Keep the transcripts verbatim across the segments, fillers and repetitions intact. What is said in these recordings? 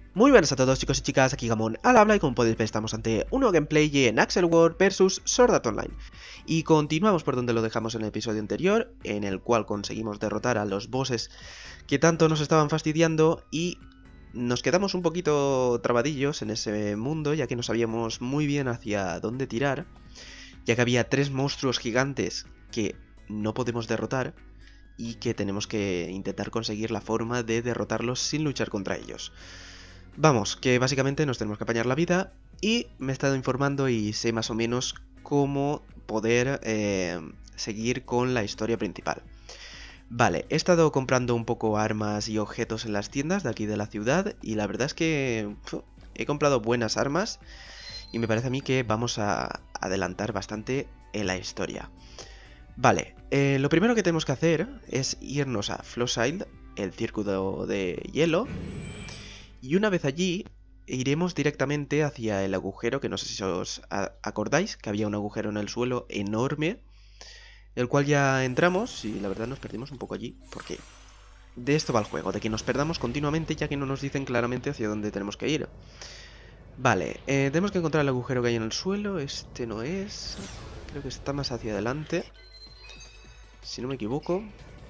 Muy buenas a todos, chicos y chicas, aquí Gamon al habla y como podéis ver estamos ante un nuevo gameplay en Axel World versus Sword Art Online. Y continuamos por donde lo dejamos en el episodio anterior, en el cual conseguimos derrotar a los bosses que tanto nos estaban fastidiando y nos quedamos un poquito trabadillos en ese mundo, ya que no sabíamos muy bien hacia dónde tirar, ya que había tres monstruos gigantes que no podemos derrotar y que tenemos que intentar conseguir la forma de derrotarlos sin luchar contra ellos. Vamos, que básicamente nos tenemos que apañar la vida y me he estado informando y sé más o menos cómo poder eh, seguir con la historia principal. Vale, he estado comprando un poco armas y objetos en las tiendas de aquí de la ciudad y la verdad es que uf, he comprado buenas armas y me parece a mí que vamos a adelantar bastante en la historia. Vale, eh, lo primero que tenemos que hacer es irnos a Flotside, el círculo de hielo. Y una vez allí, iremos directamente hacia el agujero, que no sé si os acordáis, que había un agujero en el suelo enorme, el cual ya entramos y la verdad nos perdimos un poco allí, porque de esto va el juego, de que nos perdamos continuamente ya que no nos dicen claramente hacia dónde tenemos que ir. Vale, eh, tenemos que encontrar el agujero que hay en el suelo, este no es, creo que está más hacia adelante, si no me equivoco.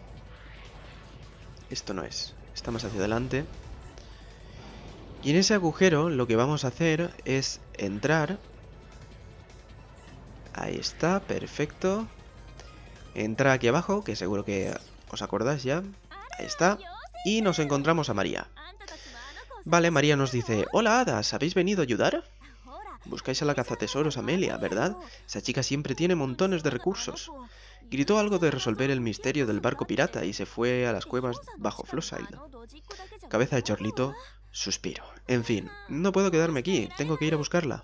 Esto no es, está más hacia adelante. Y en ese agujero lo que vamos a hacer es entrar. Ahí está, perfecto. Entrar aquí abajo, que seguro que os acordáis ya. Ahí está. Y nos encontramos a María. Vale, María nos dice: hola hadas, ¿habéis venido a ayudar? Buscáis a la cazatesoros Amelia, ¿verdad? Esa chica siempre tiene montones de recursos. Gritó algo de resolver el misterio del barco pirata y se fue a las cuevas bajo Flotside. Cabeza de chorlito. Suspiro. En fin, no puedo quedarme aquí, tengo que ir a buscarla.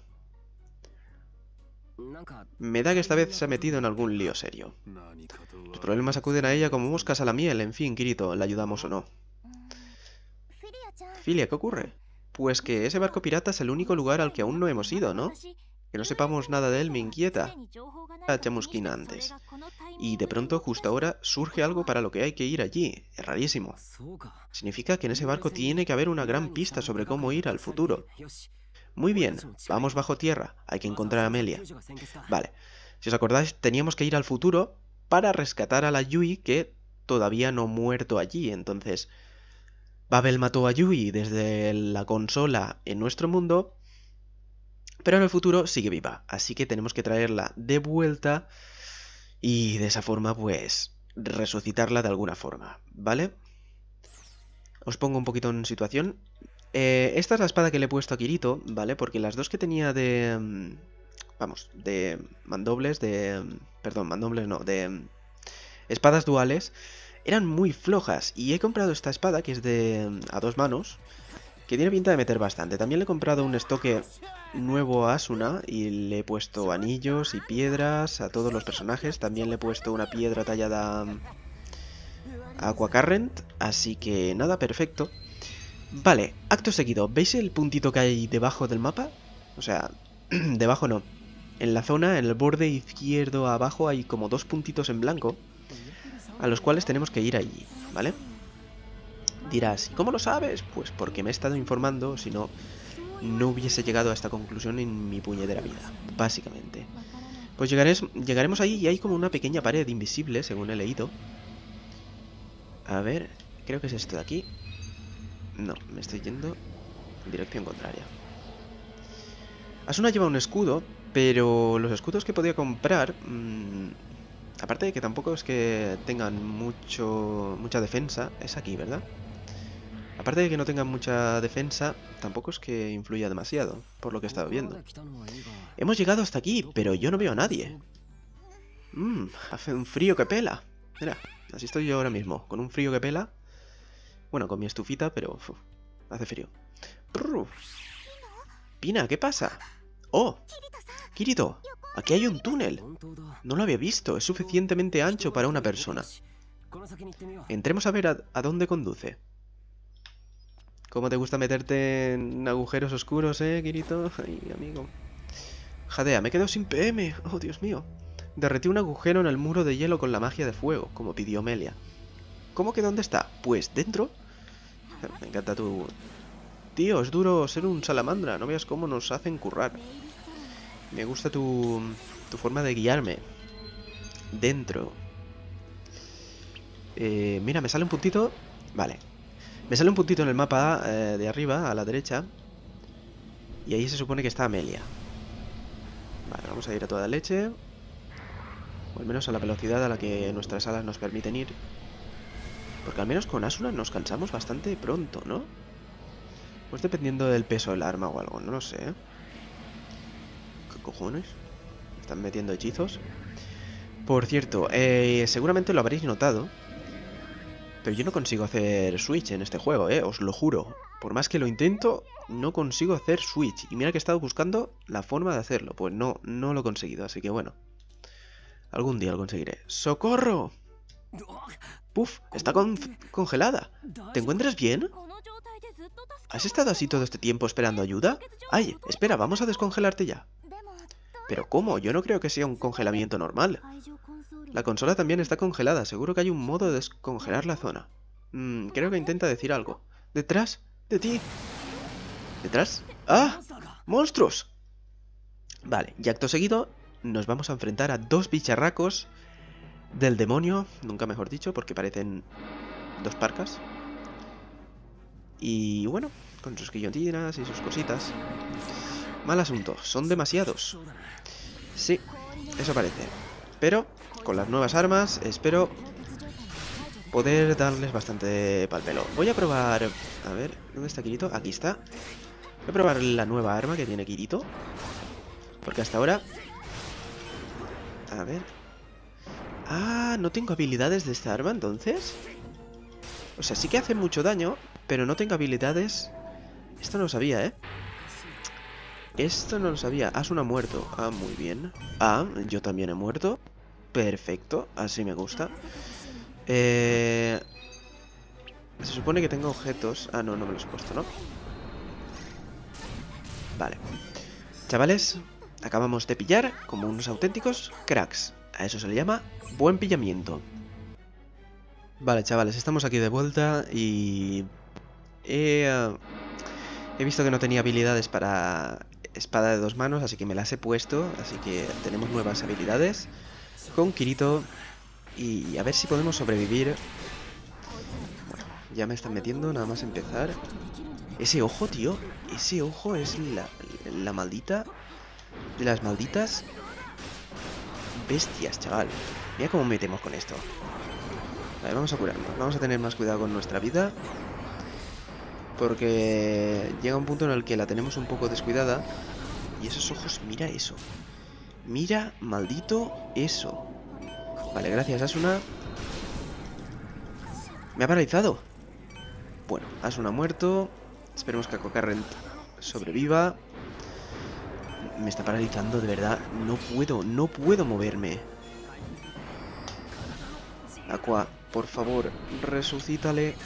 Me da que esta vez se ha metido en algún lío serio. Los problemas acuden a ella como moscas a la miel, en fin, Kirito, ¿la ayudamos o no? Filia, ¿qué ocurre? Pues que ese barco pirata es el único lugar al que aún no hemos ido, ¿no? Que no sepamos nada de él me inquieta. A chamusquina antes. Y de pronto, justo ahora, surge algo para lo que hay que ir allí. Es rarísimo. Significa que en ese barco tiene que haber una gran pista sobre cómo ir al futuro. Muy bien, vamos bajo tierra. Hay que encontrar a Amelia. Vale, si os acordáis, teníamos que ir al futuro para rescatar a la Yui que todavía no ha muerto allí. Entonces, Babel mató a Yui desde la consola en nuestro mundo, pero en el futuro sigue viva. Así que tenemos que traerla de vuelta y de esa forma, pues, resucitarla de alguna forma, ¿vale? Os pongo un poquito en situación. Eh, esta es la espada que le he puesto a Kirito, ¿vale? Porque las dos que tenía de... Vamos, de mandobles, de... Perdón, mandobles no, de... Espadas duales, eran muy flojas. Y he comprado esta espada, que es de... a dos manos, que tiene pinta de meter bastante. También le he comprado un estoque nuevo a Asuna y le he puesto anillos y piedras a todos los personajes. También le he puesto una piedra tallada a Aquacurrent, así que nada, perfecto. Vale, acto seguido, ¿veis el puntito que hay debajo del mapa? O sea, debajo no. En la zona, en el borde izquierdo abajo hay como dos puntitos en blanco, a los cuales tenemos que ir allí, ¿vale? Dirás, ¿y cómo lo sabes? Pues porque me he estado informando, si no, no hubiese llegado a esta conclusión en mi puñetera vida, básicamente. Pues llegaremos, llegaremos ahí y hay como una pequeña pared invisible, según he leído. A ver, creo que es esto de aquí. No, me estoy yendo en dirección contraria. Asuna lleva un escudo, pero los escudos que podía comprar, mmm, aparte de que tampoco es que tengan mucho mucha defensa, es aquí, ¿verdad? Aparte de que no tengan mucha defensa, tampoco es que influya demasiado, por lo que he estado viendo. Hemos llegado hasta aquí, pero yo no veo a nadie. Mmm, hace un frío que pela. Mira, así estoy yo ahora mismo, con un frío que pela. Bueno, con mi estufita, pero uf, hace frío. Brr. Pina, ¿qué pasa? ¡Oh! Kirito, aquí hay un túnel. No lo había visto, es suficientemente ancho para una persona. Entremos a ver a, a dónde conduce. ¿Cómo te gusta meterte en agujeros oscuros, eh, Kirito? Ay, amigo. Jadea, me quedo sin P M. Oh, Dios mío. Derretí un agujero en el muro de hielo con la magia de fuego, como pidió Amelia. ¿Cómo que dónde está? Pues dentro. Me encanta tu, Tío, es duro ser un salamandra. No veas cómo nos hacen currar. Me gusta tu, tu forma de guiarme. Dentro. Eh, mira, me sale un puntito. Vale. Me sale un puntito en el mapa eh, de arriba, a la derecha. Y ahí se supone que está Amelia. Vale, vamos a ir a toda leche. O al menos a la velocidad a la que nuestras alas nos permiten ir. Porque al menos con Asuna nos cansamos bastante pronto, ¿no? Pues dependiendo del peso del arma o algo, no lo sé. ¿Qué cojones? Me están metiendo hechizos. Por cierto, eh, seguramente lo habréis notado, pero yo no consigo hacer switch en este juego, eh, os lo juro. Por más que lo intento, no consigo hacer switch. Y mira que he estado buscando la forma de hacerlo. Pues no, no lo he conseguido, así que bueno. Algún día lo conseguiré. ¡Socorro! Puf, está con congelada. ¿Te encuentras bien? ¿Has estado así todo este tiempo esperando ayuda? Ay, espera, vamos a descongelarte ya. ¿Pero cómo? Yo no creo que sea un congelamiento normal. La consola también está congelada. Seguro que hay un modo de descongelar la zona. Mm, creo que intenta decir algo. ¡Detrás! ¡De ti! ¿Detrás? ¡Ah! ¡Monstruos! Vale, y acto seguido nos vamos a enfrentar a dos bicharracos del demonio. Nunca mejor dicho, porque parecen dos parcas. Y bueno, con sus guillotinas y sus cositas. Mal asunto, son demasiados. Sí, eso parece. Pero con las nuevas armas espero poder darles bastante pal pelo. Voy a probar... A ver, ¿dónde está Kirito? Aquí está. Voy a probar la nueva arma que tiene Kirito. Porque hasta ahora... A ver... Ah, no tengo habilidades de esta arma, entonces. O sea, sí que hace mucho daño, pero no tengo habilidades. Esto no lo sabía, ¿eh? Esto no lo sabía. Asuna ha muerto. Ah, muy bien. Ah, yo también he muerto. Perfecto, así me gusta. Eh... Se supone que tengo objetos. Ah, no, no me los he puesto, ¿no? Vale. Chavales, acabamos de pillar como unos auténticos cracks. A eso se le llama buen pillamiento. Vale, chavales, estamos aquí de vuelta y... He, uh, he visto que no tenía habilidades para espada de dos manos, así que me las he puesto. Así que tenemos nuevas habilidades con Kirito. Y a ver si podemos sobrevivir. Bueno, ya me están metiendo nada más empezar. Ese ojo, tío. Ese ojo es la, la maldita... De las malditas... bestias, chaval. Mira cómo metemos con esto. Vale, vamos a curarnos. Vamos a tener más cuidado con nuestra vida. Porque llega un punto en el que la tenemos un poco descuidada. Y esos ojos, mira eso. Mira, maldito, eso. Vale, gracias, Asuna. Me ha paralizado. Bueno, Asuna ha muerto. Esperemos que Aquacarrent sobreviva. Me está paralizando, de verdad. No puedo, no puedo moverme. Aqua, por favor, resucítale.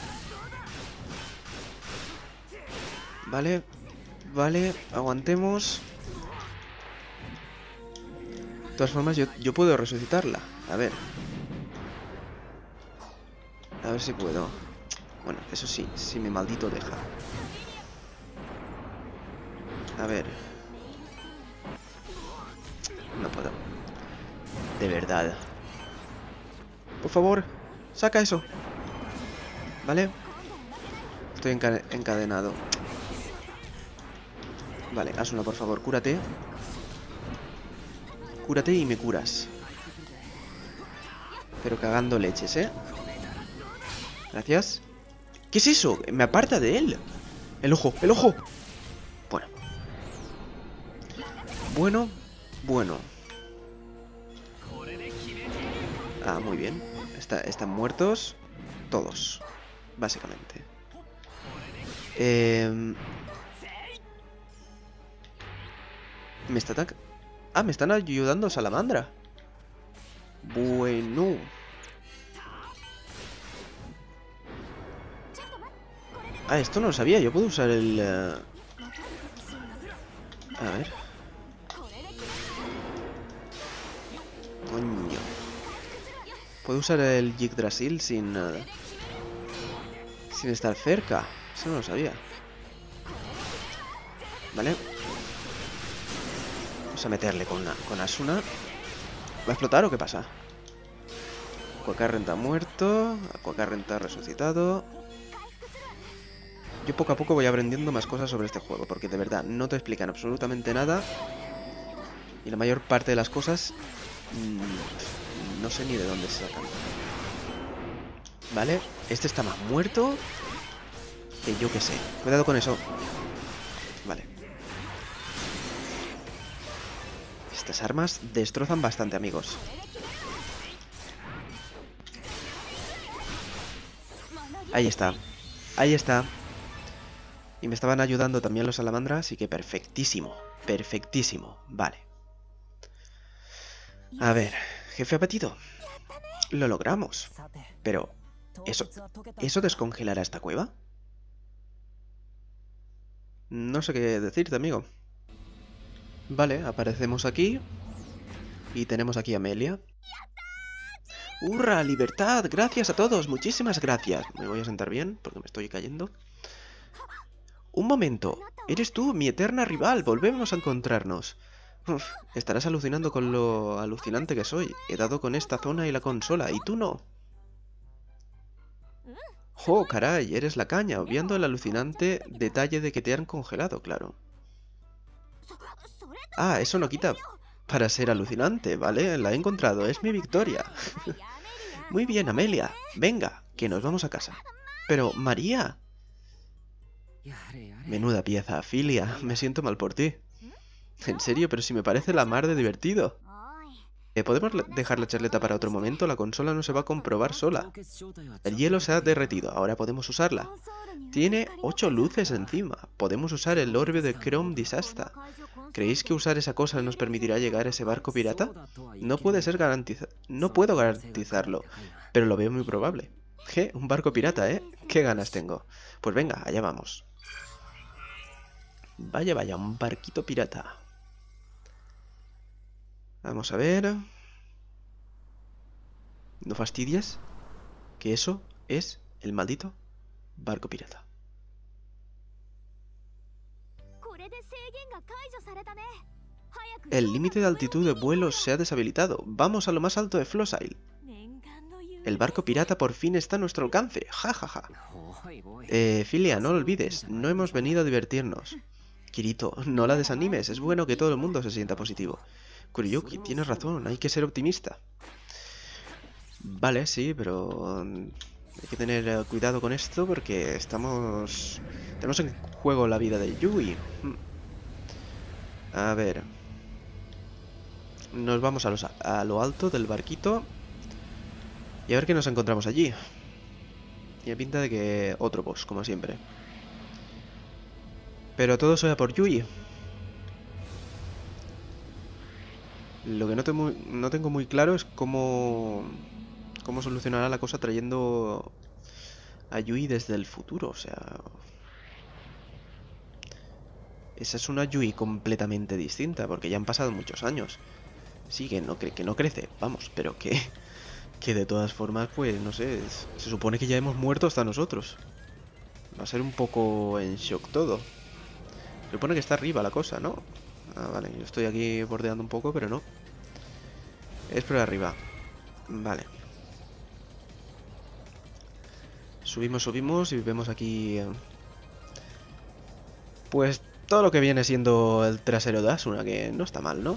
Vale, vale, aguantemos. De todas formas, yo, yo puedo resucitarla. A ver. A ver si puedo. Bueno, eso sí, si me maldito deja. A ver. No puedo. De verdad. Por favor, saca eso. Vale. Estoy enca- encadenado. Vale, Asuna, por favor, cúrate. Cúrate y me curas. Pero cagando leches, ¿eh? Gracias. ¿Qué es eso? Me aparta de él. El ojo, el ojo. Bueno. Bueno, bueno. Ah, muy bien. Está, están muertos todos, básicamente. Eh... Me está atac... Ah, me están ayudando Salamandra. Bueno. Ah, esto no lo sabía. Yo puedo usar el... Uh... A ver. Coño. Puedo usar el Yggdrasil sin... Uh... Sin estar cerca. Eso no lo sabía. ¿Vale? Vamos a meterle con, una, con Asuna. ¿Va a explotar o qué pasa? Aquacarren está muerto. Aquacarren está resucitado. Yo poco a poco voy aprendiendo más cosas sobre este juego, porque de verdad no te explican absolutamente nada. Y la mayor parte de las cosas mmm, no sé ni de dónde se sacan. Vale, este está más muerto que yo que sé. Cuidado con eso. Vale. Estas armas destrozan bastante, amigos. Ahí está. Ahí está. Y me estaban ayudando también los salamandras, así que perfectísimo. Perfectísimo. Vale. A ver, jefe abatido. Lo logramos. Pero, ¿eso, ¿eso descongelará esta cueva? No sé qué decirte, amigo. Vale, aparecemos aquí. Y tenemos aquí a Amelia. ¡Hurra! ¡Libertad! Gracias a todos. Muchísimas gracias. Me voy a sentar bien, porque me estoy cayendo. Un momento. Eres tú, mi eterna rival. Volvemos a encontrarnos. Uf, estarás alucinando con lo alucinante que soy. He dado con esta zona y la consola, y tú no. ¡Oh, caray! Eres la caña, obviando el alucinante detalle de que te han congelado, claro. Ah, eso no quita para ser alucinante, ¿vale? La he encontrado, es mi victoria. Muy bien, Amelia. Venga, que nos vamos a casa. Pero, María... Menuda pieza, Filia. Me siento mal por ti. En serio, pero si me parece la mar de divertido. Eh, ¿Podemos dejar la charleta para otro momento? La consola no se va a comprobar sola. El hielo se ha derretido, ahora podemos usarla. Tiene ocho luces encima. Podemos usar el orbe de Chrome Disasta. ¿Creéis que usar esa cosa nos permitirá llegar a ese barco pirata? No puede ser garantizado. No puedo garantizarlo, pero lo veo muy probable. ¿Qué? Un barco pirata, ¿eh? ¿Qué ganas tengo? Pues venga, allá vamos. Vaya, vaya, un barquito pirata. Vamos a ver... ¿No fastidies? Que eso es el maldito barco pirata. El límite de altitud de vuelo se ha deshabilitado. Vamos a lo más alto de Floss Isle. El barco pirata por fin está a nuestro alcance. Ja, ja, ja. Eh, Filia, no lo olvides. No hemos venido a divertirnos. Kirito, no la desanimes. Es bueno que todo el mundo se sienta positivo. Kuriyuki, tienes razón. Hay que ser optimista. Vale, sí, pero... hay que tener cuidado con esto porque estamos... tenemos en juego la vida de Yui. A ver... Nos vamos a, los, a lo alto del barquito. Y a ver qué nos encontramos allí. Tiene pinta de que otro boss, como siempre. Pero todo sea por Yui. Lo que no, te muy, no tengo muy claro es cómo... cómo solucionará la cosa trayendo a Yui desde el futuro, o sea... Esa es una Yui completamente distinta, porque ya han pasado muchos años. Sí, que no, cre que no crece, vamos, pero que... que de todas formas, pues, no sé, se supone que ya hemos muerto hasta nosotros. Va a ser un poco en shock todo. Se supone que está arriba la cosa, ¿no? Ah, vale, yo estoy aquí bordeando un poco, pero no. Es por arriba. Vale. Subimos, subimos y vemos aquí... pues todo lo que viene siendo el trasero de Asuna, que no está mal, ¿no?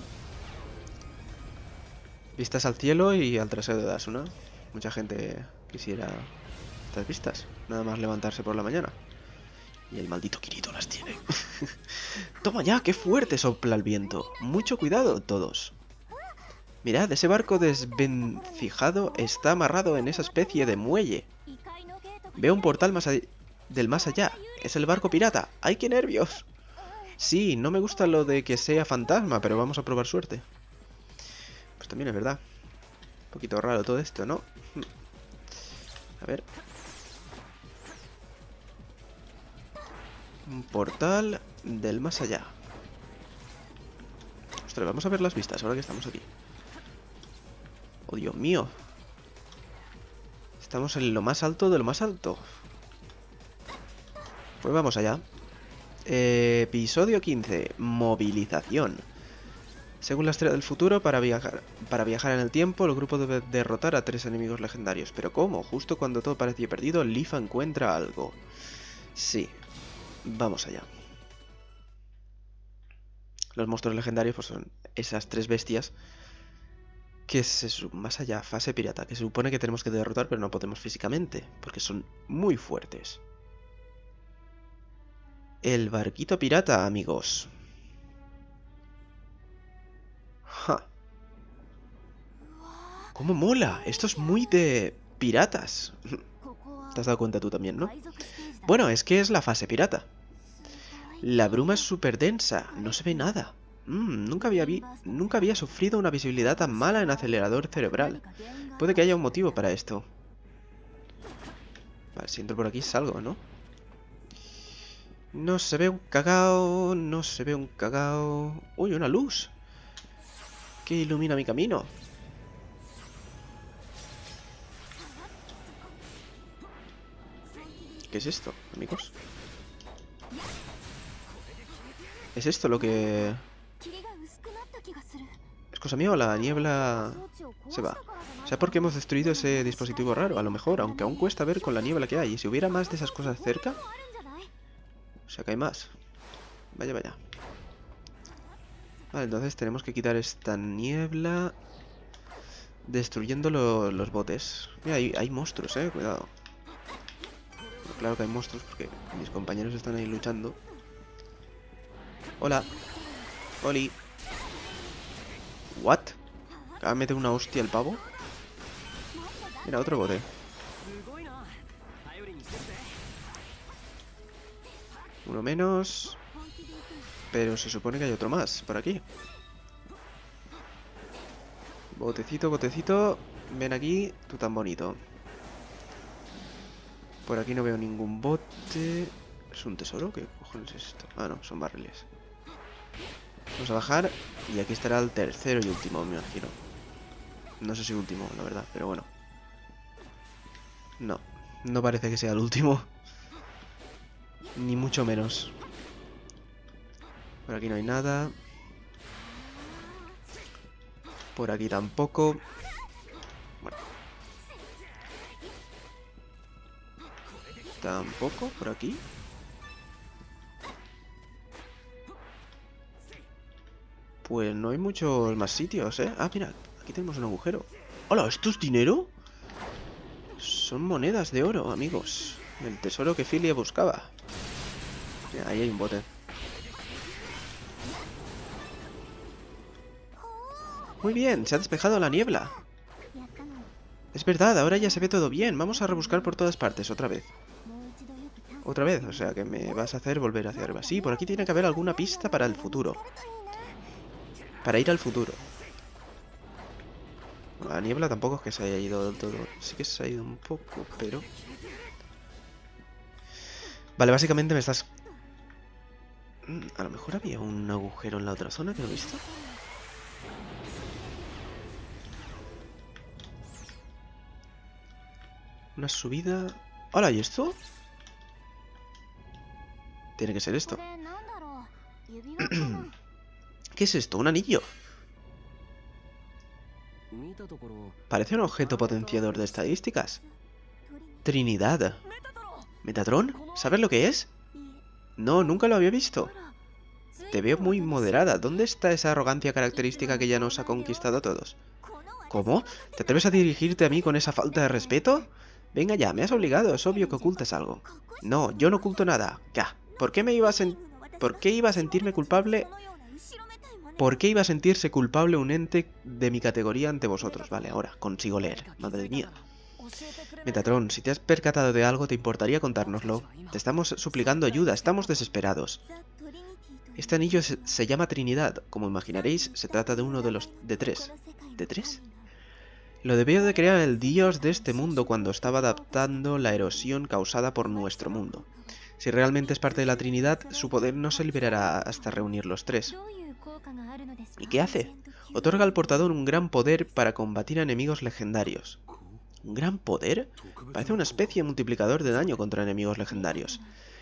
Vistas al cielo y al trasero de Asuna. Mucha gente quisiera estas vistas. Nada más levantarse por la mañana. Y el maldito Kirito las tiene. ¡Toma ya! ¡Qué fuerte sopla el viento! Mucho cuidado, todos. Mirad, ese barco desvencijado está amarrado en esa especie de muelle. Veo un portal más del más allá. Es el barco pirata. ¡Ay, qué nervios! Sí, no me gusta lo de que sea fantasma, pero vamos a probar suerte. Pues también es verdad. Un poquito raro todo esto, ¿no? A ver. Un portal del más allá. Ostras, vamos a ver las vistas ahora que estamos aquí. Oh, Dios mío. Estamos en lo más alto de lo más alto. Pues vamos allá. Eh, episodio quince. Movilización. Según la estrella del futuro, para viajar, para viajar en el tiempo, el grupo debe derrotar a tres enemigos legendarios. ¿Pero cómo? Justo cuando todo parecía perdido, Leaf encuentra algo. Sí. Vamos allá. Los monstruos legendarios pues son esas tres bestias que es más allá, fase pirata, que se supone que tenemos que derrotar, pero no podemos físicamente, porque son muy fuertes. El barquito pirata, amigos. Ja. ¡Cómo mola! Esto es muy de piratas. ¿Te has dado cuenta tú también, no? Bueno, es que es la fase pirata. La bruma es súper densa, no se ve nada. Mm, nunca, había vi nunca había sufrido una visibilidad tan mala en acelerador cerebral. Puede que haya un motivo para esto. Vale, si entro por aquí salgo, ¿no? No se ve un cagao, no se ve un cagao. Uy, una luz que ilumina mi camino. ¿Qué es esto, amigos? ¿Es esto lo que...? ¿Es cosa mía o la niebla se va? O sea, porque hemos destruido ese dispositivo raro, a lo mejor, aunque aún cuesta ver con la niebla que hay. ¿Y si hubiera más de esas cosas cerca? O sea, que hay más. Vaya, vaya. Vale, entonces tenemos que quitar esta niebla destruyendo lo, los botes. Mira, hay, hay monstruos, eh, cuidado. Bueno, claro que hay monstruos porque mis compañeros están ahí luchando. Hola. Oli. What? Acaba de meter una hostia el pavo. Mira, otro bote. Uno menos. Pero se supone que hay otro más por aquí. Botecito, botecito. Ven aquí, tú tan bonito. Por aquí no veo ningún bote. ¿Es un tesoro? ¿Qué cojones es esto? Ah, no, son barriles. Vamos a bajar y aquí estará el tercero y último, me imagino. No sé si último, la verdad, pero bueno. No, no parece que sea el último. Ni mucho menos. Por aquí no hay nada. Por aquí tampoco. Bueno. Tampoco, por aquí. Pues no hay muchos más sitios, ¿eh? Ah, mira, aquí tenemos un agujero. ¡Hola! ¿Esto es dinero? Son monedas de oro, amigos. El tesoro que Filia buscaba. Mira, ahí hay un bote. Muy bien, se ha despejado la niebla. Es verdad, ahora ya se ve todo bien. Vamos a rebuscar por todas partes, otra vez. Otra vez, o sea que me vas a hacer volver hacia arriba. Sí, por aquí tiene que haber alguna pista para el futuro. Para ir al futuro. La niebla tampoco es que se haya ido del todo. Sí que se ha ido un poco, pero... Vale, básicamente me estás... A lo mejor había un agujero en la otra zona que no he visto. Una subida... ¡Hola! ¿Y esto? Tiene que ser esto. ¿Qué es esto? ¿Un anillo? Parece un objeto potenciador de estadísticas. Trinidad. ¿Metatron? ¿Sabes lo que es? No, nunca lo había visto. Te veo muy moderada. ¿Dónde está esa arrogancia característica que ya nos ha conquistado a todos? ¿Cómo? ¿Te atreves a dirigirte a mí con esa falta de respeto? Venga ya, me has obligado. Es obvio que ocultas algo. No, yo no oculto nada. Ya. ¿Por qué me iba a sen- ¿Por qué iba a sentirme culpable? ¿Por qué iba a sentirse culpable un ente de mi categoría ante vosotros? Vale, ahora, consigo leer. Madre mía. Metatron, si te has percatado de algo, ¿te importaría contárnoslo? Te estamos suplicando ayuda, estamos desesperados. Este anillo se, se llama Trinidad. Como imaginaréis, se trata de uno de los... de tres. ¿De tres? Lo debió de crear el dios de este mundo cuando estaba adaptando la erosión causada por nuestro mundo. Si realmente es parte de la Trinidad, su poder no se liberará hasta reunir los tres. ¿Y qué hace? Otorga al portador un gran poder para combatir a enemigos legendarios. ¿Un gran poder? Parece una especie de multiplicador de daño contra enemigos legendarios.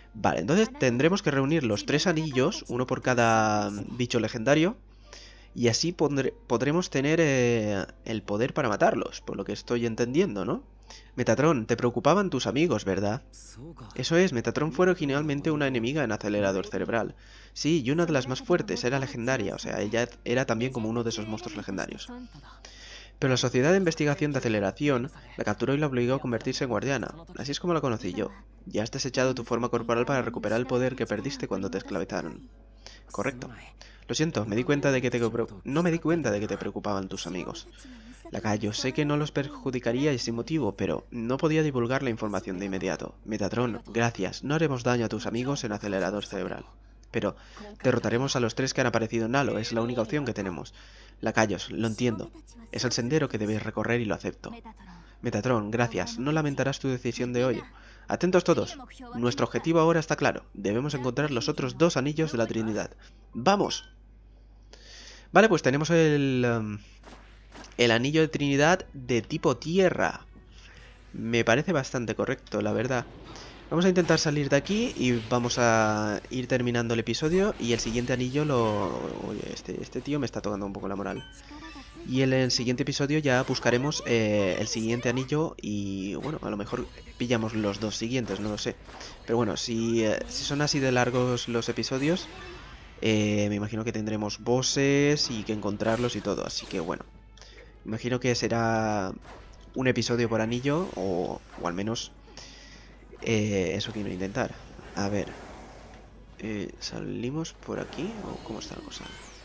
Vale, entonces tendremos que reunir los tres anillos, uno por cada bicho legendario, y así podré, podremos tener eh, el poder para matarlos, por lo que estoy entendiendo, ¿no? Metatron, te preocupaban tus amigos, ¿verdad? Eso es, Metatron fue originalmente una enemiga en Acelerador Cerebral. Sí, y una de las más fuertes, era legendaria, o sea, ella era también como uno de esos monstruos legendarios. Pero la Sociedad de Investigación de Aceleración la capturó y la obligó a convertirse en guardiana. Así es como la conocí yo. Ya has desechado tu forma corporal para recuperar el poder que perdiste cuando te esclavizaron. Correcto. Lo siento, me di cuenta de que te no me di cuenta de que te preocupaban tus amigos. Lacayo, sé que no los perjudicaría sin motivo, pero no podía divulgar la información de inmediato. Metatron, gracias, no haremos daño a tus amigos en Acelerador Cerebral. Pero derrotaremos a los tres que han aparecido en Halo, es la única opción que tenemos. Lacayos, lo entiendo. Es el sendero que debéis recorrer y lo acepto. Metatron, gracias, no lamentarás tu decisión de hoy. Atentos todos, nuestro objetivo ahora está claro. Debemos encontrar los otros dos anillos de la Trinidad. ¡Vamos! Vale, pues tenemos el... Um, el anillo de Trinidad de tipo tierra. Me parece bastante correcto, la verdad. Vamos a intentar salir de aquí y vamos a ir terminando el episodio. Y el siguiente anillo lo... Oye, este, este tío me está tocando un poco la moral. Y en el siguiente episodio ya buscaremos eh, el siguiente anillo y, bueno, a lo mejor pillamos los dos siguientes, no lo sé. Pero bueno, si, eh, si son así de largos los episodios, eh, me imagino que tendremos bosses y que encontrarlos y todo. Así que bueno, me imagino que será un episodio por anillo o, o al menos eh, eso quiero intentar. A ver, eh, ¿salimos por aquí o cómo está la cosa?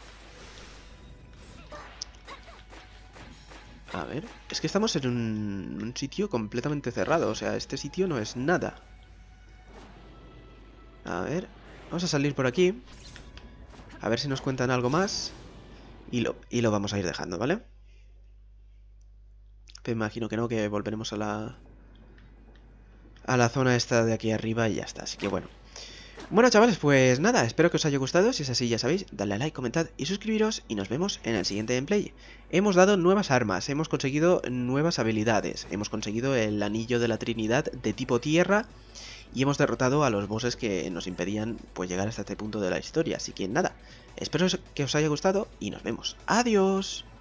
A ver, es que estamos en un, un sitio completamente cerrado, o sea, este sitio no es nada. A ver, vamos a salir por aquí. A ver si nos cuentan algo más. Y lo, y lo vamos a ir dejando, ¿vale? Me imagino que no, que volveremos a la... A la zona esta de aquí arriba y ya está, así que bueno. Bueno, chavales, pues nada, espero que os haya gustado. Si es así, ya sabéis, dadle a like, comentad y suscribiros. Y nos vemos en el siguiente gameplay. Hemos dado nuevas armas, hemos conseguido nuevas habilidades. Hemos conseguido el anillo de la Trinidad de tipo tierra. Y hemos derrotado a los bosses que nos impedían pues llegar hasta este punto de la historia. Así que nada, espero que os haya gustado y nos vemos. ¡Adiós!